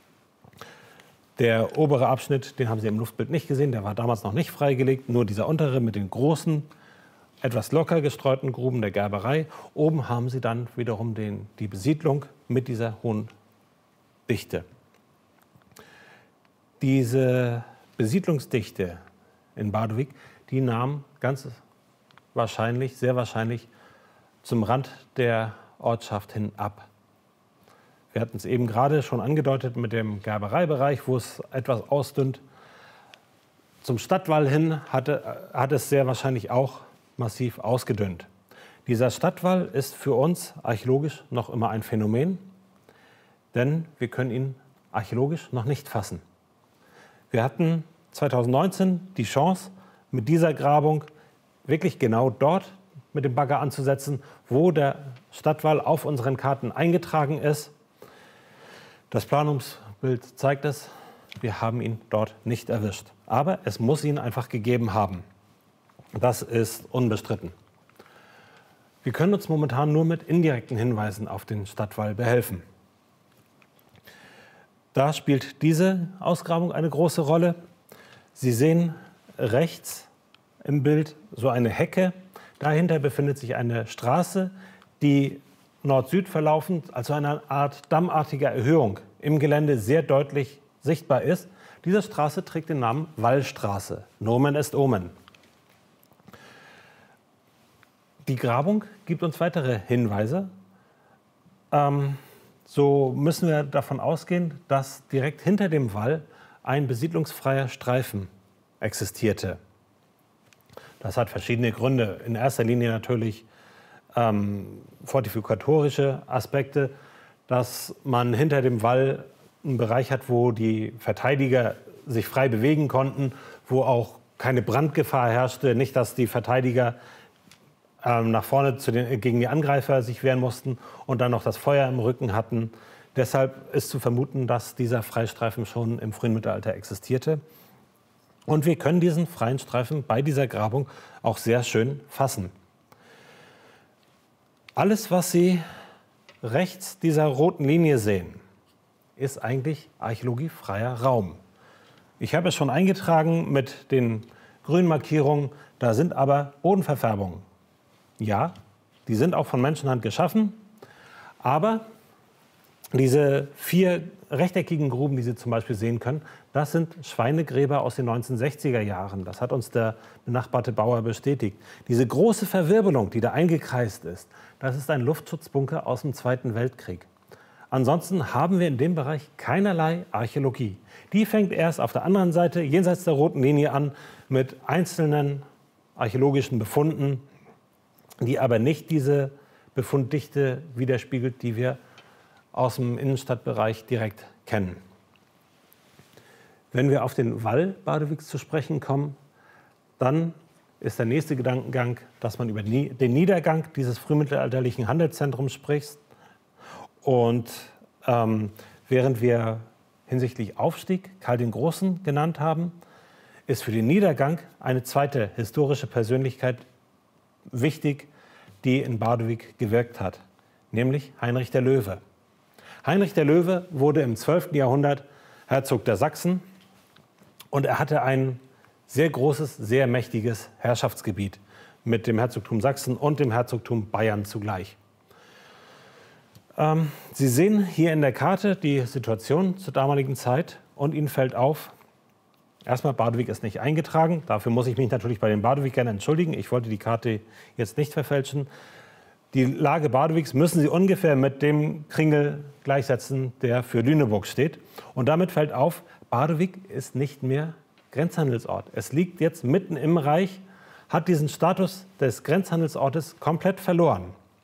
Der obere Abschnitt, den haben Sie im Luftbild nicht gesehen, der war damals noch nicht freigelegt. Nur dieser untere mit den großen, etwas locker gestreuten Gruben der Gerberei. Oben haben Sie dann wiederum die Besiedlung mit dieser hohen Dichte. Diese Besiedlungsdichte in Badewig, die nahm ganz wahrscheinlich, sehr wahrscheinlich, zum Rand der Ortschaft hin ab. Wir hatten es eben gerade schon angedeutet mit dem Gerbereibereich, wo es etwas ausdünnt. Zum Stadtwall hin hat es sehr wahrscheinlich auch massiv ausgedünnt. Dieser Stadtwall ist für uns archäologisch noch immer ein Phänomen, denn wir können ihn archäologisch noch nicht fassen. Wir hatten 2019 die Chance, mit dieser Grabung wirklich genau dort mit dem Bagger anzusetzen, wo der Stadtwall auf unseren Karten eingetragen ist. Das Planungsbild zeigt es, wir haben ihn dort nicht erwischt. Aber es muss ihn einfach gegeben haben. Das ist unbestritten. Wir können uns momentan nur mit indirekten Hinweisen auf den Stadtwall behelfen. Da spielt diese Ausgrabung eine große Rolle. Sie sehen rechts im Bild so eine Hecke. Dahinter befindet sich eine Straße, die Nord-Süd verlaufend, also eine Art dammartiger Erhöhung im Gelände sehr deutlich sichtbar ist. Diese Straße trägt den Namen Wallstraße. Nomen est omen. Die Grabung gibt uns weitere Hinweise. So müssen wir davon ausgehen, dass direkt hinter dem Wall ein besiedlungsfreier Streifen existierte. Das hat verschiedene Gründe. In erster Linie natürlich fortifikatorische Aspekte, dass man hinter dem Wall einen Bereich hat, wo die Verteidiger sich frei bewegen konnten, wo auch keine Brandgefahr herrschte, nicht, dass die Verteidiger nach vorne gegen die Angreifer sich wehren mussten und dann noch das Feuer im Rücken hatten. Deshalb ist zu vermuten, dass dieser Freistreifen schon im frühen Mittelalter existierte. Und wir können diesen freien Streifen bei dieser Grabung auch sehr schön fassen. Alles, was Sie rechts dieser roten Linie sehen, ist eigentlich archäologiefreier Raum. Ich habe es schon eingetragen mit den grünen Markierungen, da sind aber Bodenverfärbungen. Ja, die sind auch von Menschenhand geschaffen, aber diese 4 rechteckigen Gruben, die Sie zum Beispiel sehen können, das sind Schweinegräber aus den 1960er Jahren. Das hat uns der benachbarte Bauer bestätigt. Diese große Verwirbelung, die da eingekreist ist, das ist ein Luftschutzbunker aus dem Zweiten Weltkrieg. Ansonsten haben wir in dem Bereich keinerlei Archäologie. Die fängt erst auf der anderen Seite, jenseits der roten Linie an, mit einzelnen archäologischen Befunden, die aber nicht diese Befunddichte widerspiegelt, die wir aus dem Innenstadtbereich direkt kennen. Wenn wir auf den Wall Badewigs zu sprechen kommen, dann ist der nächste Gedankengang, dass man über den Niedergang dieses frühmittelalterlichen Handelszentrums spricht. Und während wir hinsichtlich Aufstieg Karl den Großen genannt haben, ist für den Niedergang eine zweite historische Persönlichkeit wichtig, die in Badewig gewirkt hat, nämlich Heinrich der Löwe. Heinrich der Löwe wurde im 12. Jahrhundert Herzog der Sachsen und er hatte ein sehr großes, sehr mächtiges Herrschaftsgebiet mit dem Herzogtum Sachsen und dem Herzogtum Bayern zugleich. Sie sehen hier in der Karte die Situation zur damaligen Zeit und Ihnen fällt auf, erstmal, Bardewig ist nicht eingetragen. Dafür muss ich mich natürlich bei den Badewigern entschuldigen. Ich wollte die Karte jetzt nicht verfälschen. Die Lage Badewigs müssen Sie ungefähr mit dem Kringel gleichsetzen, der für Lüneburg steht. Und damit fällt auf, Badewig ist nicht mehr Grenzhandelsort. Es liegt jetzt mitten im Reich, hat diesen Status des Grenzhandelsortes komplett verloren.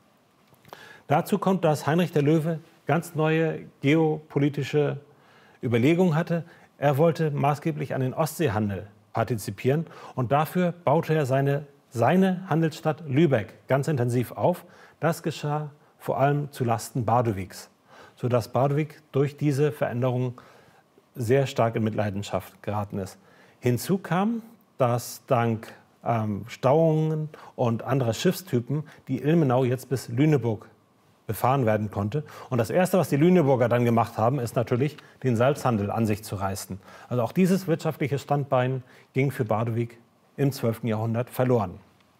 Dazu kommt, dass Heinrich der Löwe ganz neue geopolitische Überlegungen hatte. Er wollte maßgeblich an den Ostseehandel partizipieren und dafür baute er seine Handelsstadt Lübeck ganz intensiv auf. Das geschah vor allem zulasten Badewigs, sodass Badewig durch diese Veränderung sehr stark in Mitleidenschaft geraten ist. Hinzu kam, dass dank Stauungen und anderer Schiffstypen die Ilmenau jetzt bis Lüneburg befahren werden konnte. Und das Erste, was die Lüneburger dann gemacht haben, ist natürlich, den Salzhandel an sich zu reißen. Also auch dieses wirtschaftliche Standbein ging für Badewig im 12. Jahrhundert verloren.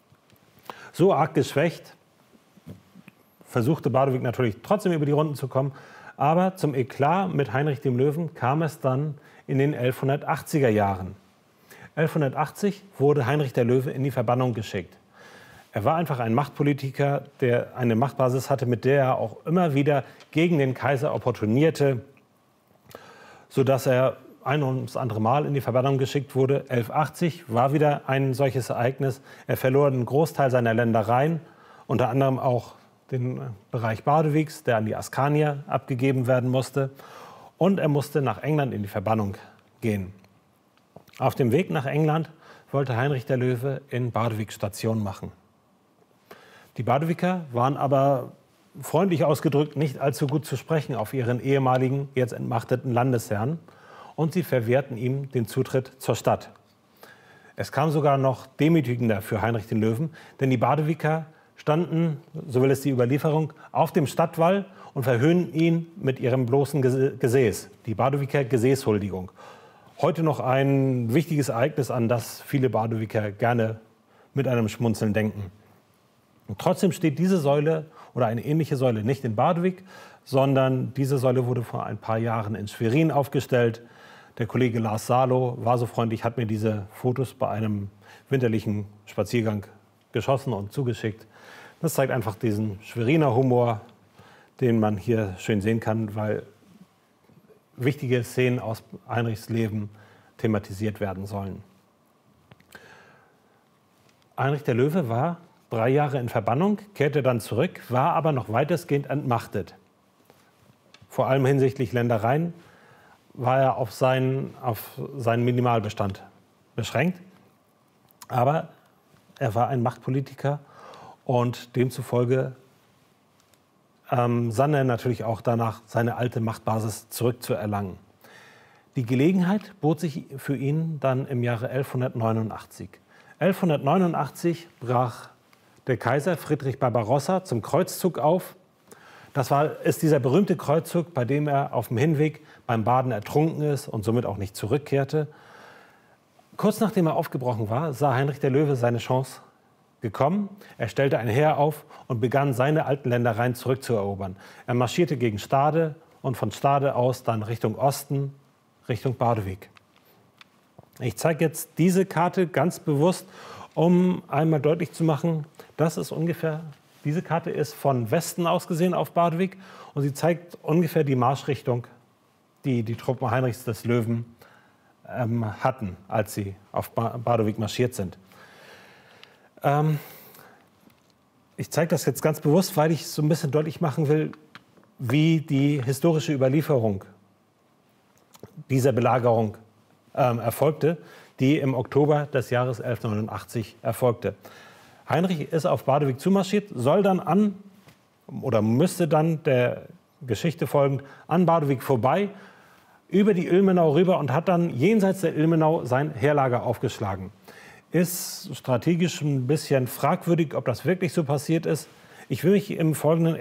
So arg geschwächt versuchte Badewig natürlich trotzdem über die Runden zu kommen. Aber zum Eklat mit Heinrich dem Löwen kam es dann in den 1180er Jahren. 1180 wurde Heinrich der Löwe in die Verbannung geschickt. Er war einfach ein Machtpolitiker, der eine Machtbasis hatte, mit der er auch immer wieder gegen den Kaiser opportunierte, sodass er ein und das andere Mal in die Verbannung geschickt wurde. 1180 war wieder ein solches Ereignis. Er verlor einen Großteil seiner Ländereien, unter anderem auch den Bereich Badewigs, der an die Askanier abgegeben werden musste. Und er musste nach England in die Verbannung gehen. Auf dem Weg nach England wollte Heinrich der Löwe in Badewig Station machen. Die Badewiger waren aber, freundlich ausgedrückt, nicht allzu gut zu sprechen auf ihren ehemaligen, jetzt entmachteten Landesherrn. Und sie verwehrten ihm den Zutritt zur Stadt. Es kam sogar noch demütigender für Heinrich den Löwen, denn die Badewiger standen, so will es die Überlieferung, auf dem Stadtwall und verhöhnten ihn mit ihrem bloßen Gesäß, die Badewiger Gesäßhuldigung. Heute noch ein wichtiges Ereignis, an das viele Badewiger gerne mit einem Schmunzeln denken. Und trotzdem steht diese Säule oder eine ähnliche Säule nicht in Badewig, sondern diese Säule wurde vor ein paar Jahren in Schwerin aufgestellt. Der Kollege Lars Salo war so freundlich, hat mir diese Fotos bei einem winterlichen Spaziergang geschossen und zugeschickt. Das zeigt einfach diesen Schweriner Humor, den man hier schön sehen kann, weil wichtige Szenen aus Heinrichs Leben thematisiert werden sollen. Heinrich der Löwe war 3 Jahre in Verbannung, kehrte dann zurück, war aber noch weitestgehend entmachtet. Vor allem hinsichtlich Ländereien war er auf seinen Minimalbestand beschränkt. Aber er war ein Machtpolitiker und demzufolge sann er natürlich auch danach, seine alte Machtbasis zurückzuerlangen. Die Gelegenheit bot sich für ihn dann im Jahre 1189. 1189 brach der Kaiser Friedrich Barbarossa zum Kreuzzug auf. Das ist dieser berühmte Kreuzzug, bei dem er auf dem Hinweg beim Baden ertrunken ist und somit auch nicht zurückkehrte. Kurz nachdem er aufgebrochen war, sah Heinrich der Löwe seine Chance gekommen. Er stellte ein Heer auf und begann, seine alten Ländereien zurückzuerobern. Er marschierte gegen Stade und von Stade aus dann Richtung Osten, Richtung Badewig. Ich zeige jetzt diese Karte ganz bewusst, um einmal deutlich zu machen, das ist ungefähr, diese Karte ist von Westen aus gesehen auf Badewig und sie zeigt ungefähr die Marschrichtung, die die Truppen Heinrichs des Löwen hatten, als sie auf Badewig marschiert sind. Ich zeige das jetzt ganz bewusst, weil ich so ein bisschen deutlich machen will, wie die historische Überlieferung dieser Belagerung erfolgte, die im Oktober des Jahres 1189 erfolgte. Heinrich ist auf Badewig zumarschiert, soll dann müsste dann der Geschichte folgend an Badewig vorbei, über die Ilmenau rüber und hat dann jenseits der Ilmenau sein Heerlager aufgeschlagen. Ist strategisch ein bisschen fragwürdig, ob das wirklich so passiert ist. Ich will mich im Folgenden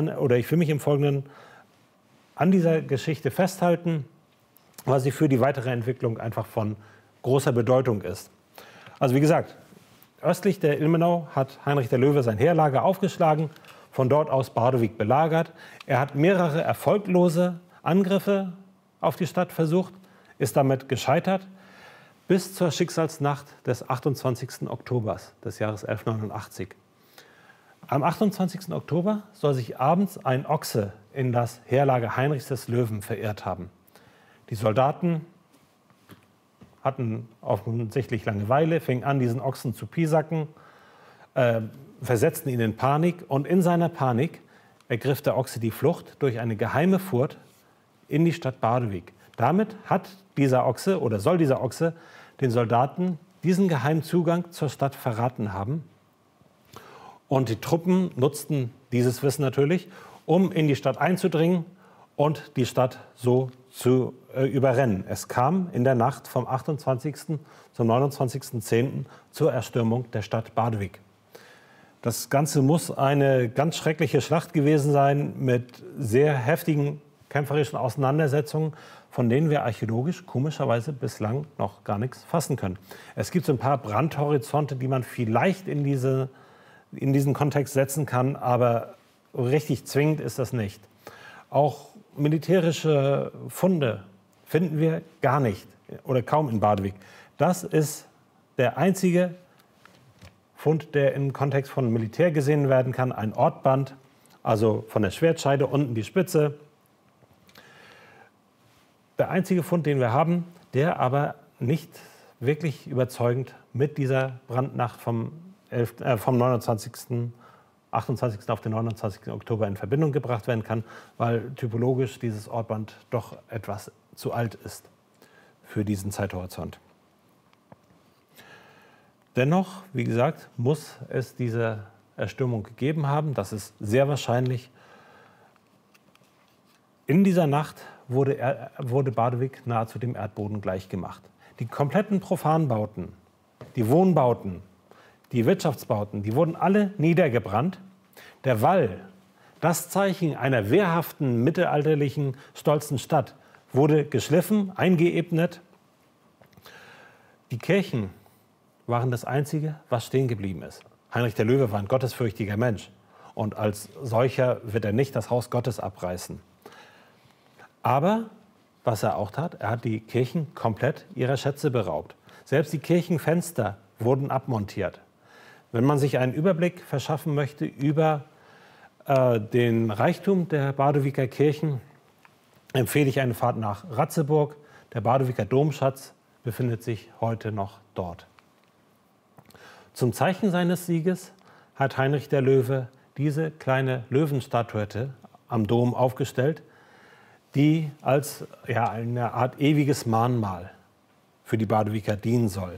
an dieser Geschichte festhalten, weil sie für die weitere Entwicklung einfach von großer Bedeutung ist. Also wie gesagt, östlich der Ilmenau hat Heinrich der Löwe sein Heerlager aufgeschlagen. von dort aus Bardewijk belagert. Er hat mehrere erfolglose Angriffe auf die Stadt versucht, ist damit gescheitert, bis zur Schicksalsnacht des 28. Oktobers des Jahres 1189. Am 28. Oktober soll sich abends ein Ochse in das Heerlager Heinrichs des Löwen verirrt haben. Die Soldaten hatten offensichtlich Langeweile, fingen an, diesen Ochsen zu piesacken, versetzten ihn in Panik, und in seiner Panik ergriff der Ochse die Flucht durch eine geheime Furt in die Stadt Bardewijk. Damit hat dieser Ochse oder soll dieser Ochse den Soldaten diesen geheimen Zugang zur Stadt verraten haben. Und die Truppen nutzten dieses Wissen natürlich, um in die Stadt einzudringen und die Stadt so zu überrennen. Es kam in der Nacht vom 28. zum 29.10. zur Erstürmung der Stadt Bardewijk. Das Ganze muss eine ganz schreckliche Schlacht gewesen sein mit sehr heftigen kämpferischen Auseinandersetzungen, von denen wir archäologisch komischerweise bislang noch gar nichts fassen können. Es gibt so ein paar Brandhorizonte, die man vielleicht in diesen Kontext setzen kann, aber richtig zwingend ist das nicht. Auch militärische Funde finden wir gar nicht oder kaum in Bardewijk. Das ist der einzige Fund, der im Kontext von Militär gesehen werden kann. Ein Ortband, also von der Schwertscheide unten die Spitze. Der einzige Fund, den wir haben, der aber nicht wirklich überzeugend mit dieser Brandnacht vom 28. auf den 29. Oktober in Verbindung gebracht werden kann, weil typologisch dieses Ortband doch etwas zu alt ist für diesen Zeithorizont. Dennoch, wie gesagt, muss es diese Erstürmung gegeben haben. Das ist sehr wahrscheinlich. In dieser Nacht wurde Bardewijk nahezu dem Erdboden gleichgemacht. Die kompletten Profanbauten, die Wohnbauten, die Wirtschaftsbauten, die wurden alle niedergebrannt. Der Wall, das Zeichen einer wehrhaften, mittelalterlichen, stolzen Stadt, wurde geschliffen, eingeebnet. Die Kirchen waren das Einzige, was stehen geblieben ist. Heinrich der Löwe war ein gottesfürchtiger Mensch. Und als solcher wird er nicht das Haus Gottes abreißen. Aber was er auch tat, er hat die Kirchen komplett ihrer Schätze beraubt. Selbst die Kirchenfenster wurden abmontiert. Wenn man sich einen Überblick verschaffen möchte über den Reichtum der Bardewiker Kirchen, empfehle ich eine Fahrt nach Ratzeburg. Der Bardewiker Domschatz befindet sich heute noch dort. Zum Zeichen seines Sieges hat Heinrich der Löwe diese kleine Löwenstatuette am Dom aufgestellt, die als eine Art ewiges Mahnmal für die Bardewiker dienen soll.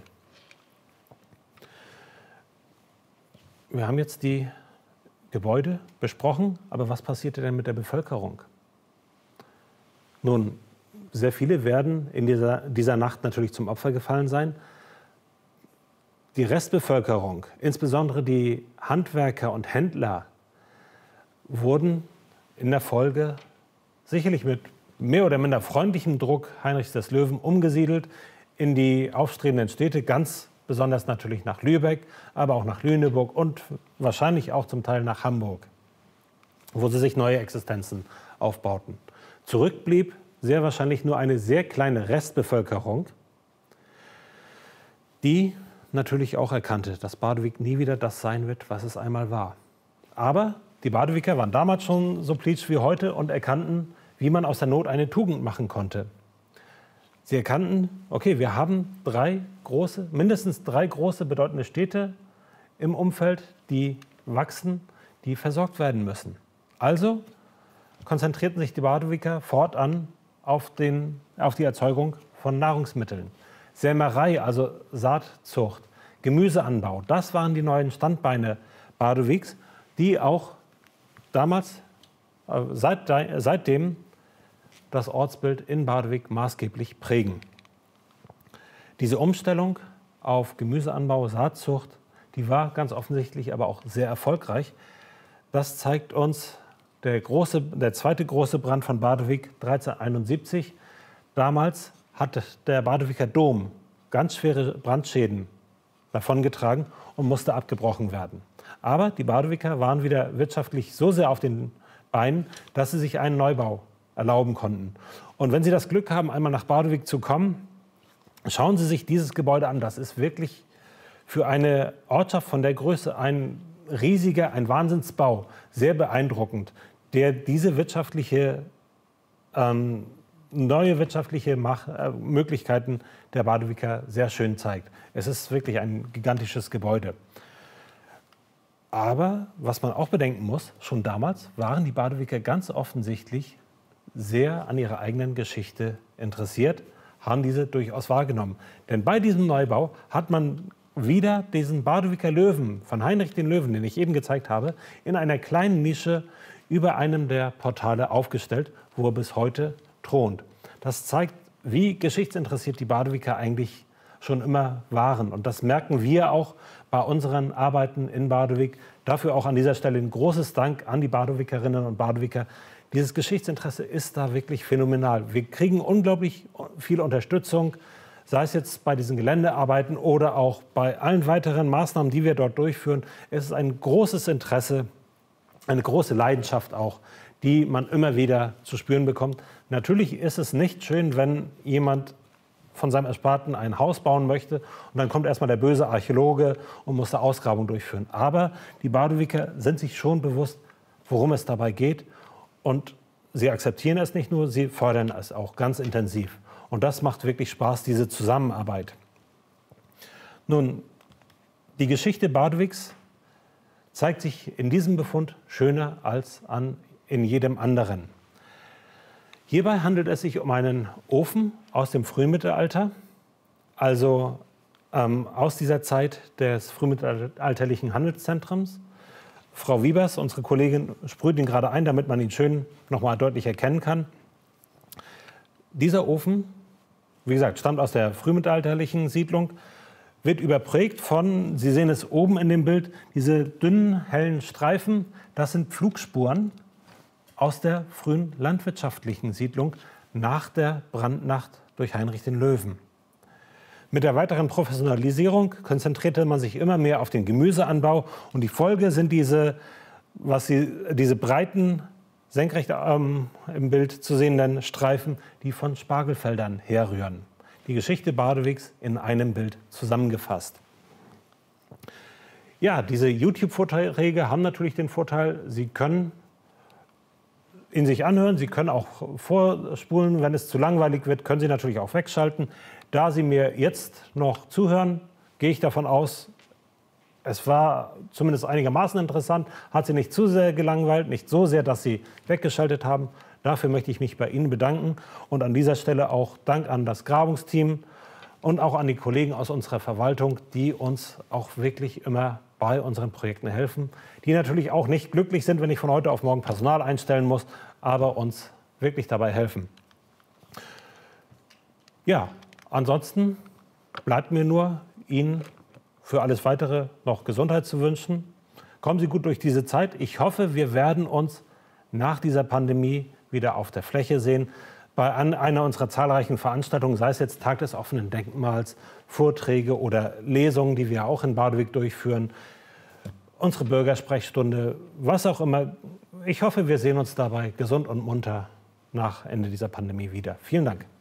Wir haben jetzt die Gebäude besprochen, aber was passierte denn mit der Bevölkerung? Nun, sehr viele werden in dieser Nacht natürlich zum Opfer gefallen sein. Die Restbevölkerung, insbesondere die Handwerker und Händler, wurden in der Folge sicherlich mit mehr oder minder freundlichem Druck Heinrichs des Löwen umgesiedelt in die aufstrebenden Städte, ganz besonders natürlich nach Lübeck, aber auch nach Lüneburg und wahrscheinlich auch zum Teil nach Hamburg, wo sie sich neue Existenzen aufbauten. Zurück blieb sehr wahrscheinlich nur eine sehr kleine Restbevölkerung, die natürlich auch erkannte, dass Bardewijk nie wieder das sein wird, was es einmal war. Aber die Bardewiker waren damals schon so pleatsch wie heute und erkannten, wie man aus der Not eine Tugend machen konnte. Sie erkannten, okay, wir haben mindestens drei große bedeutende Städte im Umfeld, die wachsen, die versorgt werden müssen. Also konzentrierten sich die Bardewiker fortan auf die Erzeugung von Nahrungsmitteln. Sämerei, also Saatzucht, Gemüseanbau, das waren die neuen Standbeine Bardewiks, die auch damals, seitdem das Ortsbild in Bardewijk maßgeblich prägen. Diese Umstellung auf Gemüseanbau, Saatzucht, die war ganz offensichtlich aber auch sehr erfolgreich. Das zeigt uns der zweite große Brand von Bardewijk 1371. Damals hat der Bardewiker Dom ganz schwere Brandschäden davongetragen und musste abgebrochen werden. Aber die Badowiker waren wieder wirtschaftlich so sehr auf den Beinen, dass sie sich einen Neubau erlauben konnten. Und wenn Sie das Glück haben, einmal nach Badewig zu kommen, schauen Sie sich dieses Gebäude an. Das ist wirklich für eine Ortschaft von der Größe ein riesiger, ein Wahnsinnsbau, sehr beeindruckend, der diese neue wirtschaftliche Möglichkeiten der Badowiker sehr schön zeigt. Es ist wirklich ein gigantisches Gebäude. Aber was man auch bedenken muss, schon damals waren die Badowiker ganz offensichtlich sehr an ihrer eigenen Geschichte interessiert, haben diese durchaus wahrgenommen. Denn bei diesem Neubau hat man wieder diesen Badowiker Löwen von Heinrich den Löwen, den ich eben gezeigt habe, in einer kleinen Nische über einem der Portale aufgestellt, wo er bis heute thront. Das zeigt, wie geschichtsinteressiert die Badowiker eigentlich schon immer waren. Und das merken wir auch bei unseren Arbeiten in Badewig. Dafür auch an dieser Stelle ein großes Dank an die Badowikerinnen und Badowiker. Dieses Geschichtsinteresse ist da wirklich phänomenal. Wir kriegen unglaublich viel Unterstützung, sei es jetzt bei diesen Geländearbeiten oder auch bei allen weiteren Maßnahmen, die wir dort durchführen. Es ist ein großes Interesse, eine große Leidenschaft auch, die man immer wieder zu spüren bekommt. Natürlich ist es nicht schön, wenn jemand von seinem Ersparten ein Haus bauen möchte und dann kommt erstmal der böse Archäologe und muss eine Ausgrabung durchführen. Aber die Badowiker sind sich schon bewusst, worum es dabei geht, und sie akzeptieren es nicht nur, sie fördern es auch ganz intensiv. Und das macht wirklich Spaß, diese Zusammenarbeit. Nun, die Geschichte Badowigs zeigt sich in diesem Befund schöner als in jedem anderen. Hierbei handelt es sich um einen Ofen aus dem Frühmittelalter, also aus dieser Zeit des frühmittelalterlichen Handelszentrums. Frau Wiebers, unsere Kollegin, sprüht ihn gerade ein, damit man ihn schön nochmal deutlich erkennen kann. Dieser Ofen, wie gesagt, stammt aus der frühmittelalterlichen Siedlung, wird überprägt von, Sie sehen es oben in dem Bild, diese dünnen, hellen Streifen, das sind Pflugspuren aus der frühen landwirtschaftlichen Siedlung nach der Brandnacht durch Heinrich den Löwen. Mit der weiteren Professionalisierung konzentrierte man sich immer mehr auf den Gemüseanbau und die Folge sind diese breiten, senkrecht im Bild zu sehenden Streifen, die von Spargelfeldern herrühren. Die Geschichte Badowigs in einem Bild zusammengefasst. Ja, diese YouTube-Vorträge haben natürlich den Vorteil, Sie können ihn sich anhören, Sie können auch vorspulen, wenn es zu langweilig wird, können Sie natürlich auch wegschalten. Da Sie mir jetzt noch zuhören, gehe ich davon aus, es war zumindest einigermaßen interessant, hat Sie nicht zu sehr gelangweilt, nicht so sehr, dass Sie weggeschaltet haben. Dafür möchte ich mich bei Ihnen bedanken und an dieser Stelle auch Dank an das Grabungsteam und auch an die Kollegen aus unserer Verwaltung, die uns auch wirklich immer bei unseren Projekten helfen, die natürlich auch nicht glücklich sind, wenn ich von heute auf morgen Personal einstellen muss, aber uns wirklich dabei helfen. Ja, ansonsten bleibt mir nur, Ihnen für alles Weitere noch Gesundheit zu wünschen. Kommen Sie gut durch diese Zeit. Ich hoffe, wir werden uns nach dieser Pandemie wieder auf der Fläche sehen. Bei einer unserer zahlreichen Veranstaltungen, sei es jetzt Tag des offenen Denkmals, Vorträge oder Lesungen, die wir auch in Badewig durchführen, unsere Bürgersprechstunde, was auch immer. Ich hoffe, wir sehen uns dabei gesund und munter nach Ende dieser Pandemie wieder. Vielen Dank.